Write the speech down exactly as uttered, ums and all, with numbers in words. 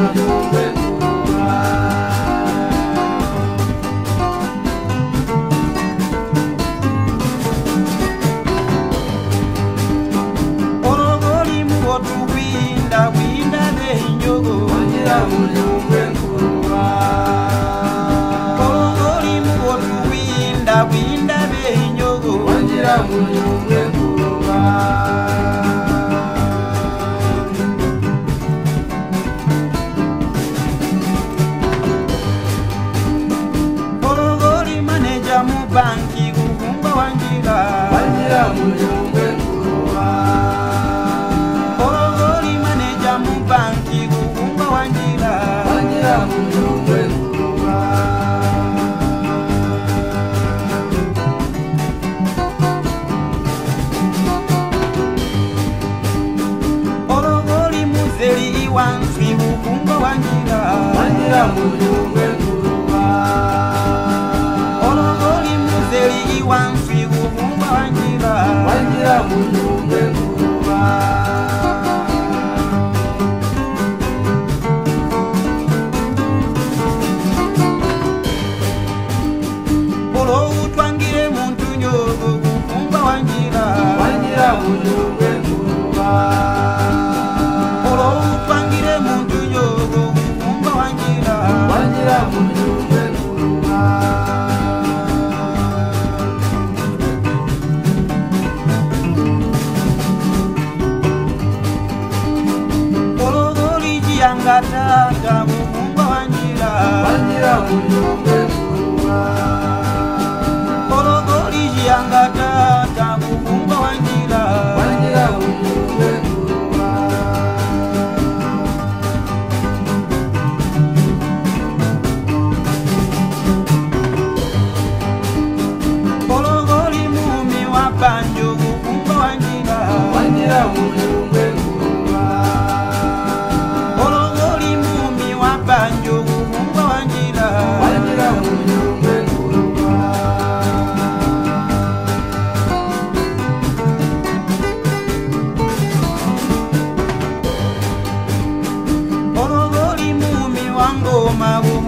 Orogori manager mu banki gukumba wanjira wanjira muyumbe kuruwa. Orogori manager mu banki gukumba wanjira wanjira muyumbe kuruwa. Orogori muzeli iwansi gukumba wanjira wanjira muyumbe kuruwa. Orogori muzeli iwansi gukumba wanjira wanjira muyumbe kuruwa. Olo utwangire muntu nyogo gukumba wanjira wanjira muyumbe kuruwa. Olo utwangire muntu nyogo gukumba wanjira wanjira muyumbe kuruwa. Orogori jiangatata gukumba wanjira wanjira muyumbe kuruwa. Orogori jiangatata gukumba wanjira wanjira muyumbe kuruwa. Orogori mumi wa banjo gukumba wanjira wanjira muyumbe kuruwa. Orogori mumi wa banjo gukumba wanjira wanjira muyumbe kuruwa. Orogori mumi wa ngoma